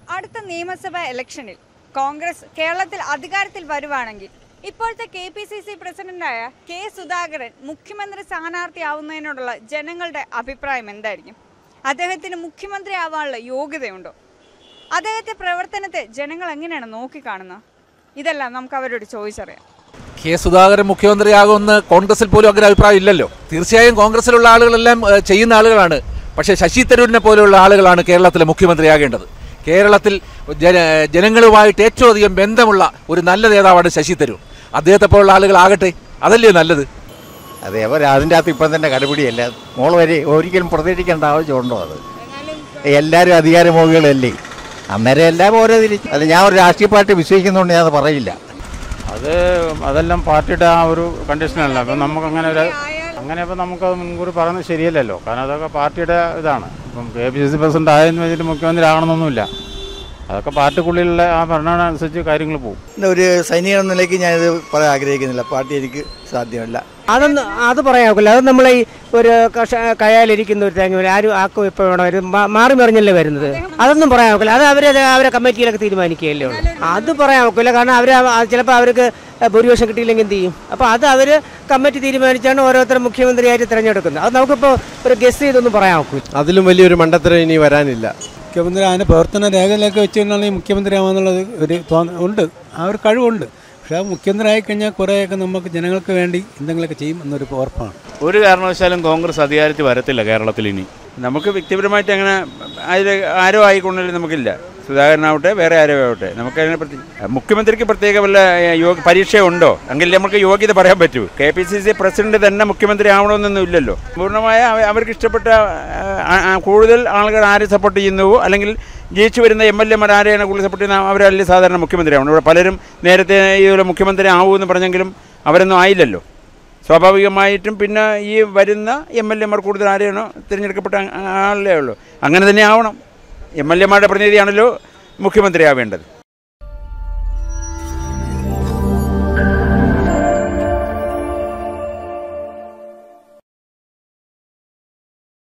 അടുത്ത നിയമസഭാ ഇലക്ഷനിൽ കോൺഗ്രസ് കേരളത്തിൽ അധികാരത്തിൽ വരുവാണെങ്കിൽ ഇപ്പോഴത്തെ കെപിസിസി പ്രസിഡന്റായ കെ സുധാകരൻ മുഖ്യമന്ത്രി സ്ഥാനാർത്ഥിയാവുന്നതിനോടുള്ള ജനങ്ങളുടെ അഭിപ്രായം എന്തായിരിക്കും? അദ്ദേഹത്തിന് മുഖ്യമന്ത്രി ആവാനുള്ള യോഗ്യതയുണ്ടോ? അദ്ദേഹത്തെ പ്രവർത്തനത്തെ ജനങ്ങൾ എങ്ങനെയാണ് നോക്കിക്കാണുന്നത്? ഇതെല്ലാം നമുക്ക് അവരോട് ചോദിച്ചറിയാം. കെ സുധാകരൻ മുഖ്യമന്ത്രിയാകുമെന്ന് കോൺഗ്രസിൽ പോലും അങ്ങനെ അഭിപ്രായം ഇല്ലല്ലോ. തീർച്ചയായും കോൺഗ്രസിലുള്ള ആളുകളെല്ലാം ചെയ്യുന്ന ആളുകളാണ്. പക്ഷേ ശശി തരൂരിനെ പോലെയുള്ള ആളുകളാണ് കേരളത്തിലെ മുഖ്യമന്ത്രിയാകേണ്ടത്. കേരളത്തിൽ ജനങ്ങളുമായിട്ട് ഏറ്റവും അധികം ബന്ധമുള്ള ഒരു നല്ല നേതാവാണ് ശശി തരൂർ. അദ്ദേഹത്തെ പോലുള്ള ആളുകളാകട്ടെ, അതല്ലേ നല്ലത്? അതെ, അവർ അതിൻ്റെ അകത്ത് ഇപ്പം തന്നെ കടുപിടിയല്ല. മോൾ വരെ ഒരിക്കലും പ്രതീക്ഷിക്കേണ്ട ആവശ്യമുണ്ടോ? അത് എല്ലാവരും അധികാരമോഹികളല്ലേ. അന്നേരം എല്ലാം ഓരോ തിരിച്ച് അല്ല, ഞാൻ ഒരു രാഷ്ട്രീയ പാർട്ടി വിശ്വസിക്കുന്നതുകൊണ്ട് ഞാൻ അത് പറയില്ല. അതെല്ലാം പാർട്ടിയുടെ ആ ഒരു കണ്ടീഷനല്ല. അപ്പം നമുക്ക് അങ്ങനെ ഇപ്പം നമുക്കത് മുൻകൂർ പറയുന്നത് ശരിയല്ലല്ലോ. കാരണം അതൊക്കെ പാർട്ടിയുടെ ഇതാണ്. ഇപ്പം കെപിസിസി പ്രസിഡന്റ് ആയെന്ന് വെച്ചിട്ട് മുഖ്യമന്ത്രി ആകണമെന്നൊന്നുമില്ല. അതൊക്കെ പാർട്ടിക്കുള്ളിലുള്ള ആ ഭരണം അനുസരിച്ച് കാര്യങ്ങൾ പോകും. ഒരു സൈനിക എന്ന നിലയ്ക്ക് ഞാനിത് പറയാൻ ആഗ്രഹിക്കുന്നില്ല. പാർട്ടി എനിക്ക് സാധ്യമല്ല. അത് പറയാക്കില്ല. അത് നമ്മളെ ഈ ഒരു കയാലിരിക്കുന്ന ഒരു തേങ്ങ ആരും ആക്കും ഇപ്പോൾ വേണം മാറി മറിഞ്ഞല്ലേ വരുന്നത്. അതൊന്നും പറയാൻ നോക്കില്ല. അത് അവരെ കമ്മിറ്റിയിലൊക്കെ തീരുമാനിക്കുകയല്ലേ ഉള്ളൂ. അത് പറയാൻ നോക്കില്ല. കാരണം ചിലപ്പോൾ അവർക്ക് ഭൂരിപക്ഷം കിട്ടിയില്ലെങ്കിൽ എന്ത് ചെയ്യും? അപ്പോൾ അത് അവർ കമ്മിറ്റി തീരുമാനിച്ചാണ് ഓരോരുത്തരും മുഖ്യമന്ത്രിയായിട്ട് തിരഞ്ഞെടുക്കുന്നത്. അത് നമുക്കിപ്പോൾ ഒരു ഗസ് ചെയ്തൊന്നും പറയാൻ നോക്കില്ല. അതിലും വലിയൊരു മണ്ടത്തരം ഇനി വരാനില്ല. മുഖ്യമന്ത്രി അതിൻ്റെ പ്രവർത്തന രേഖയിലൊക്കെ വെച്ചുകൊണ്ടാണെങ്കിൽ മുഖ്യമന്ത്രി ആവാന്നുള്ളത് ഒരു ഉണ്ട്, ആ ഒരു കഴിവുണ്ട്. പക്ഷേ ആ മുഖ്യമന്ത്രി ആയിക്കഴിഞ്ഞാൽ കുറേയൊക്കെ നമുക്ക് ജനങ്ങൾക്ക് വേണ്ടി എന്തെങ്കിലുമൊക്കെ ചെയ്യും എന്നൊരു ഉറപ്പാണ്. ഒരു കാരണവശാലും കോൺഗ്രസ് അധികാരത്തിൽ വരത്തില്ല കേരളത്തിൽ. ഇനി നമുക്ക് വ്യക്തിപരമായിട്ട് അങ്ങനെ ആരോ ആയിക്കൊണ്ടെങ്കിൽ നമുക്കില്ല. സുധാകരനാവട്ടെ വേറെ ആരോ ആവട്ടെ, നമുക്കതിനെ മുഖ്യമന്ത്രിക്ക് പ്രത്യേക വല്ല പരീക്ഷ ഉണ്ടോ? എങ്കിൽ നമുക്ക് യോഗ്യത പറയാൻ പറ്റൂ. കെപിസിസി പ്രസിഡന്റ് തന്നെ മുഖ്യമന്ത്രി ആവണമെന്നൊന്നും ഇല്ലല്ലോ. പൂർണ്ണമായ അവർക്ക് ഇഷ്ടപ്പെട്ട കൂടുതൽ ആളുകൾ ആരെ സപ്പോർട്ട് ചെയ്യുന്നുവോ, അല്ലെങ്കിൽ ജയിച്ചു വരുന്ന MLA-മാർ ആരെയാണ് കൂടുതൽ സപ്പോർട്ട് ചെയ്യുന്നത് അവരല്ലേ സാധാരണ മുഖ്യമന്ത്രി ആവണം. ഇവിടെ പലരും നേരത്തെ ഇതുപോലെ മുഖ്യമന്ത്രി ആവുമെന്ന് പറഞ്ഞെങ്കിലും അവരൊന്നും ആയില്ലല്ലോ. സ്വാഭാവികമായിട്ടും പിന്നെ ഈ വരുന്ന MLA-മാർ കൂടുതൽ ആരെയാണോ തിരഞ്ഞെടുക്കപ്പെട്ട ആളേ ഉള്ളൂ. അങ്ങനെ തന്നെ ആവണം. MLA-മാരുടെ പ്രതിനിധിയാണല്ലോ മുഖ്യമന്ത്രി ആവേണ്ടത്.